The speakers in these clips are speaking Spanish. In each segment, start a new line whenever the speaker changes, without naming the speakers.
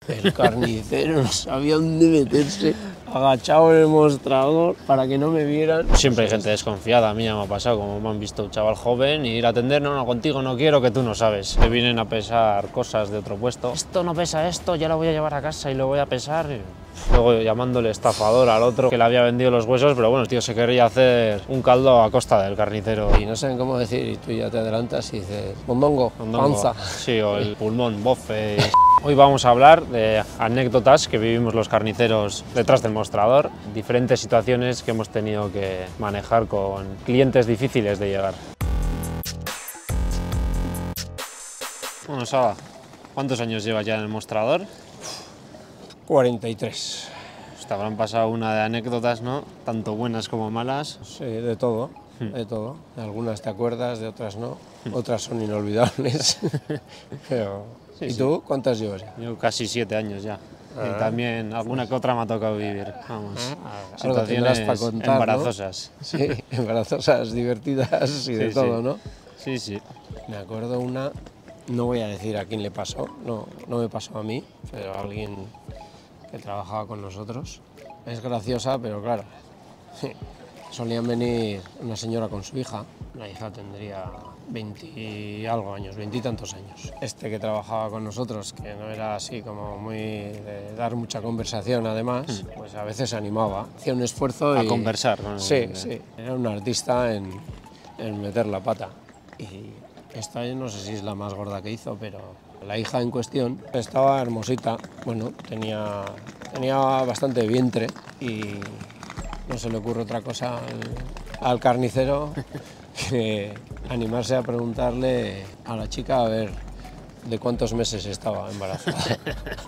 El carnicero no sabía dónde meterse, agachado en el mostrador para que no me vieran.
Siempre hay gente desconfiada, a mí ya me ha pasado, como me han visto un chaval joven y ir a atender, no, no, contigo no quiero, que tú no sabes. Te vienen a pesar cosas de otro puesto. Esto no pesa esto, ya lo voy a llevar a casa y lo voy a pesar. Luego llamándole estafador al otro que le había vendido los huesos, pero bueno, el tío se quería hacer un caldo a costa del carnicero.
Y no saben cómo decir, y tú ya te adelantas y dices, mondongo, panza.
Sí, o el pulmón, bofe. Hoy vamos a hablar de anécdotas que vivimos los carniceros detrás del mostrador, diferentes situaciones que hemos tenido que manejar con clientes difíciles de llegar. Bueno, Saba, ¿cuántos años llevas ya en el mostrador?
43.
Te habrán pasado una de anécdotas, ¿no? Tanto buenas como malas.
Sí, de todo, de todo. De algunas te acuerdas, de otras no. Otras son inolvidables. Pero...
Sí,
¿Y
sí.
tú cuántas llevas ya?
Yo casi 7 años ya. Y también alguna que otra me ha tocado vivir. Vamos, situaciones
para contar,
embarazosas.
¿no? Sí, embarazosas, divertidas y de todo, ¿no?
Sí, sí.
Me acuerdo una, no voy a decir a quién le pasó, no me pasó a mí, pero a alguien que trabajaba con nosotros. Es graciosa, pero claro, solían venir una señora con su hija, la hija tendría 20 y algo años, 20 y tantos años. Este que trabajaba con nosotros, que no era así como muy de dar mucha conversación además, pues a veces se animaba, hacía un esfuerzo
A conversar con
Sí, sí, era un artista en meter la pata. Y esta no sé si es la más gorda que hizo, pero la hija en cuestión estaba hermosita, bueno, tenía bastante vientre y no se le ocurre otra cosa al carnicero que animarse a preguntarle a la chica a ver de cuántos meses estaba embarazada.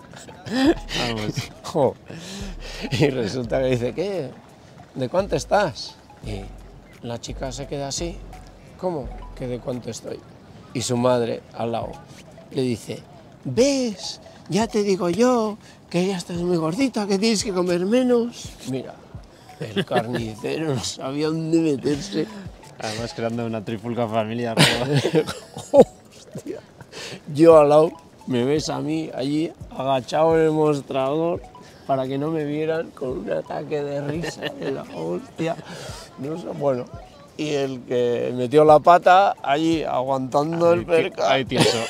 Vamos.
Jo. Y resulta que dice, ¿qué? ¿De cuánto estás? Y la chica se queda así, ¿cómo? ¿Que de cuánto estoy? Y su madre al lado le dice, ¿ves? Ya te digo yo que ya estás muy gordita, que tienes que comer menos. Mira, el carnicero no sabía dónde meterse.
Además creando una trifulca familiar.
Hostia. Yo al lado, me ves a mí allí agachado en el mostrador para que no me vieran con un ataque de risa de la hostia. No sé, bueno, y el que metió la pata allí aguantando el percal.
Ahí tieso.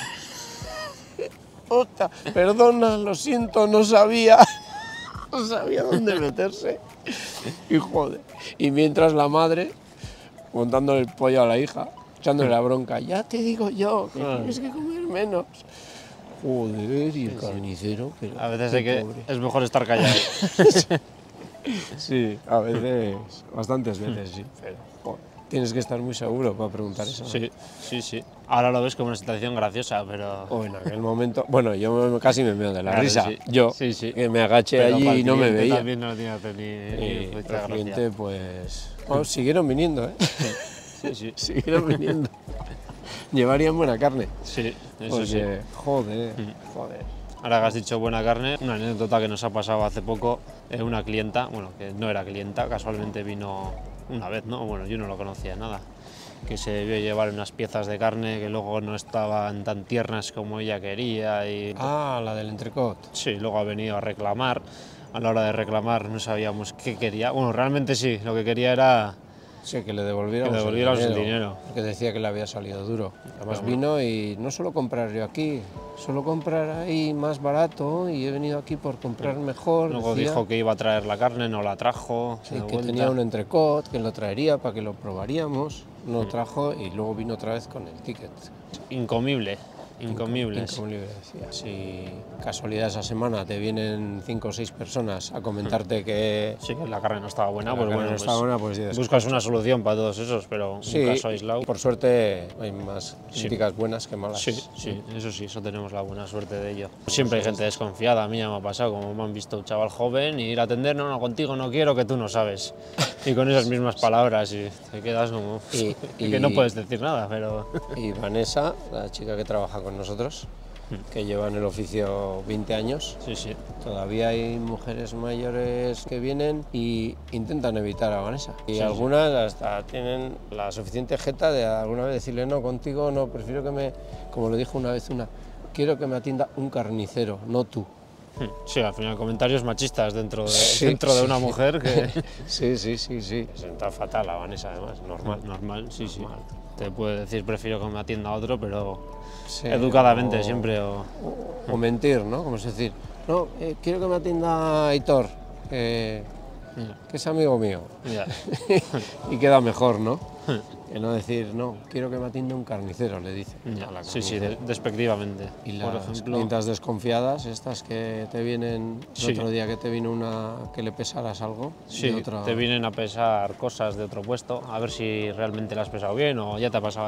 Hostia, perdona, lo siento, no sabía dónde meterse. Y joder, y mientras la madre montándole el pollo a la hija, echándole la bronca, ya te digo yo que tienes que comer menos. Joder, y el carnicero, pero
A veces es mejor estar callado.
Sí, a veces, bastantes veces, sí. Pero, joder, tienes que estar muy seguro para preguntar eso.
Sí, sí, sí. Ahora lo ves como una situación graciosa, pero...
O en aquel momento, bueno, yo casi me meo de la
Claro,
risa.
sí.
Yo,
Sí, sí.
que me agaché
Pero
allí
para el
y no me
cliente
veía.
También no tenía
Y
mucha
el
gracia.
cliente, pues, bueno, siguieron viniendo, ¿eh?
Sí, sí.
Siguieron viniendo. Llevarían buena carne.
Sí, eso
Porque,
sí.
joder.
Ahora que has dicho buena carne, una anécdota que nos ha pasado hace poco, una clienta, bueno, que no era clienta, casualmente vino una vez, ¿no? Bueno, yo no lo conocía nada, que se debió llevar unas piezas de carne que luego no estaban tan tiernas como ella quería y...
Ah, la del entrecot.
Sí, luego ha venido a reclamar. A la hora de reclamar no sabíamos qué quería. Bueno, realmente sí, lo que quería era
Sí, que le devolviéramos,
el dinero.
Porque decía que le había salido duro. Además vino y no suelo comprar yo aquí, suelo comprar ahí más barato y he venido aquí por comprar mejor.
Luego
decía.
dijo que iba a traer la carne, no la trajo.
Sí,
de
que
vuelta.
tenía un entrecot, que lo traería para que lo probaríamos. No lo trajo y luego vino otra vez con el ticket.
Incomible, incomible.
Incomible, decía. Si casualidad esa semana te vienen 5 o 6 personas a comentarte que
Sí, que la carne no estaba buena,
la
pues
carne
bueno,
no está buena, pues dices,
buscas una solución para todos esos, pero
sí,
un caso aislado.
por suerte hay más críticas buenas que malas.
Sí, sí, eso tenemos la buena suerte de ello. Siempre hay gente desconfiada, a mí ya me ha pasado, como me han visto un chaval joven y ir a atender, no, no, contigo no quiero, que tú no sabes. Y con esas mismas palabras y te quedas como...
Y
que no puedes decir nada, pero...
Y Vanessa, la chica que trabaja con nosotros, que lleva en el oficio 20 años,
Sí, sí.
todavía hay mujeres mayores que vienen y intentan evitar a Vanessa. Y
Sí,
algunas hasta tienen la suficiente jeta de alguna vez decirle, no, contigo no, prefiero que me, como le dijo una vez una, quiero que me atienda un carnicero, no tú.
Sí, al final comentarios machistas dentro de,
Sí,
una mujer que...
Sí.
Se sienta fatal la Vanessa, además, normal, sí. Te puede decir, prefiero que me atienda a otro, pero
Sí,
educadamente siempre.
O mentir, ¿no? Como es decir, no, quiero que me atienda Aitor, que es amigo mío.
Ya.
Y queda mejor, ¿no? Que no decir, no, quiero que me atienda un carnicero, le dice.
Ya,
a la
sí,
carnicera.
despectivamente.
Y
por
las
ejemplo,
clientas desconfiadas, estas que te vienen,
Sí.
el otro día que te vino una que le pesaras algo,
sí,
de otra...
te vienen a pesar cosas de otro puesto, a ver si realmente las has pesado bien, o ya te ha pasado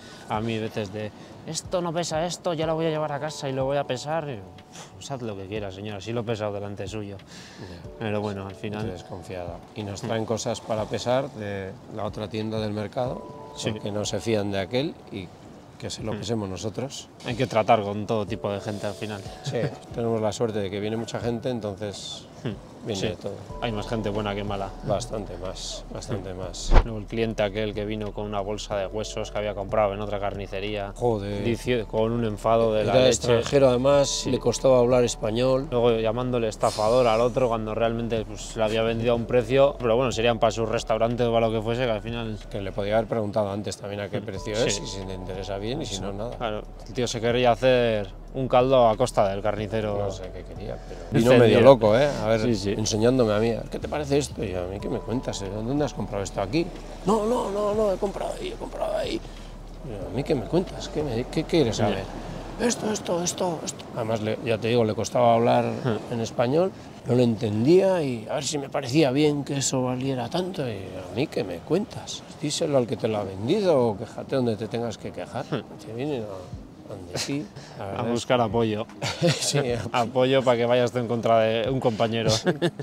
a mí veces de esto no pesa esto, ya lo voy a llevar a casa y lo voy a pesar. Y, pues haz lo que quieras, señora, sí lo he pesado delante suyo. Pero bueno, al final...
desconfiada. Y nos traen cosas para pesar de la otra tienda del mercado,
Sí.
porque no se fían de aquel y que se lo pesemos nosotros.
Hay que tratar con todo tipo de gente al final.
Sí, tenemos la suerte de que viene mucha gente, entonces viene
Sí.
de todo.
Hay más gente buena que mala.
Bastante más.
Luego el cliente aquel que vino con una bolsa de huesos que había comprado en otra carnicería,
Joder.
con un enfado de la
Era
leche.
extranjero, además, le costaba hablar español.
Luego llamándole estafador al otro cuando realmente pues, le había vendido a un precio, pero bueno, serían para su restaurante o para lo que fuese, que al final...
Que le podía haber preguntado antes también a qué precio
Sí.
es, y si le interesa bien, y si no, nada.
Claro, el tío se quería hacer un caldo a costa del carnicero.
No sé qué quería, pero
Encendido.
vino medio loco, ¿eh? A ver,
Sí.
enseñándome a mí, ¿qué te parece esto? Y yo, a mí, ¿qué me cuentas? ¿Dónde has comprado esto? ¿Aquí? No, he comprado ahí. Y yo, a mí, ¿qué me cuentas? ¿Qué quieres saber? Esto. Además, ya te digo, le costaba hablar en español, no lo entendía y a ver si me parecía bien que eso valiera tanto. Y a mí, ¿qué me cuentas? Díselo al que te lo ha vendido o quéjate donde te tengas que quejar. Te vienen donde sí.
A buscar apoyo.
Sí,
Apoyo para que vayas tú en contra de un compañero.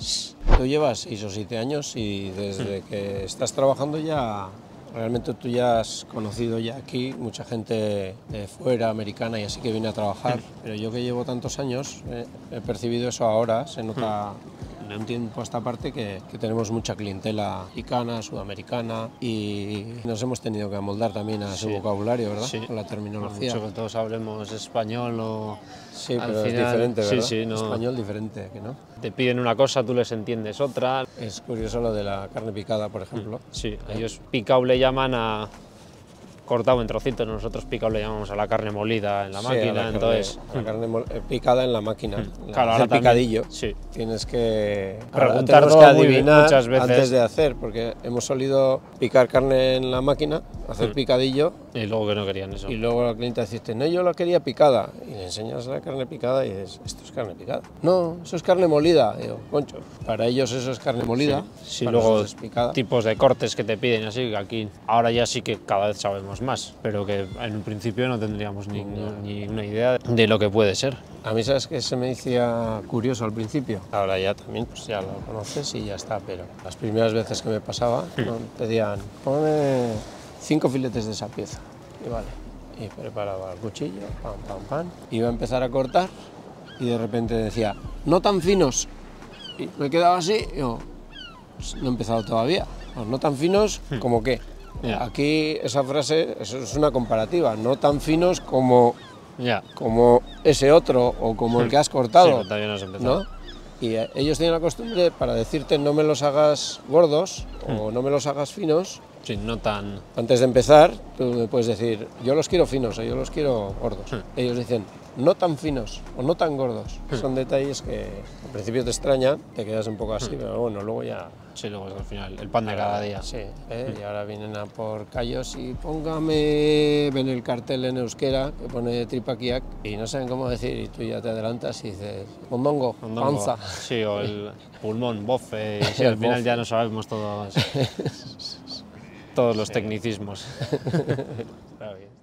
Tú llevas 6 o 7 años y desde que estás trabajando ya, realmente tú ya has conocido ya aquí mucha gente de fuera, americana y así que viene a trabajar, pero yo que llevo tantos años he percibido eso ahora, se nota de un tiempo a esta parte que tenemos mucha clientela mexicana, sudamericana y nos hemos tenido que amoldar también a su vocabulario, ¿verdad?
Sí.
Con la terminología.
Mucho que todos hablemos español o...
Sí,
al
pero
final,
es diferente, ¿verdad?
Sí, no.
Español diferente, ¿que no?
Te piden una cosa, tú les entiendes otra.
Es curioso lo de la carne picada, por ejemplo.
Sí, ellos picao le llaman a cortado en trocitos, nosotros picao le llamamos a la carne molida en la
Sí,
máquina, entonces...
a la carne picada en la máquina,
Claro,
hacer
ahora también,
picadillo.
sí.
Tienes que
Preguntarlo
tenemos que
muy bien,
adivinar
muchas veces.
antes de hacer, porque hemos solido picar carne en la máquina, hacer picadillo,
Y luego que no querían eso.
y luego la clienta dice, no, yo la quería picada, y le enseñas la carne picada y dices, esto es carne picada. No, eso es carne molida. Digo, concho, para ellos eso es carne molida,
Sí,
para
luego
nosotros es picada.
tipos de cortes que te piden, así que aquí ahora ya sí que cada vez sabemos más, pero que en un principio no tendríamos ni una idea de lo que puede ser.
A mí, ¿sabes qué se me decía curioso al principio? Ahora ya también, pues ya lo conoces y ya está, pero las primeras veces que me pasaba, ¿no? Pedían, ponme 5 filetes de esa pieza, y vale. Y preparaba el cuchillo, pam, iba a empezar a cortar y de repente decía, no tan finos. Y me quedaba así, y digo, pues no he empezado todavía. Pues no tan finos como qué.
Ya.
Aquí esa frase eso es una comparativa, no tan finos como
Ya.
ese otro o como el que has
Sí,
cortado,
pero todavía no has empezado.
¿no? Y ellos tienen la costumbre para decirte no me los hagas gordos o no me los hagas finos.
Sí, no tan...
Antes de empezar, tú me puedes decir, yo los quiero finos o yo los quiero gordos. Ellos dicen, no tan finos o no tan gordos. Son detalles que al principio te extrañan, te quedas un poco así, pero bueno, luego ya...
Sí, luego es al final el pan de cada día.
Sí, y ahora vienen a por callos y póngame, ven el cartel en euskera que pone tripaquiac y no saben cómo decir y tú ya te adelantas y dices, mondongo,
Mondongo.
panza.
Sí, o el pulmón, bofe, y sí, al final ya no sabemos todos los tecnicismos.
Está bien.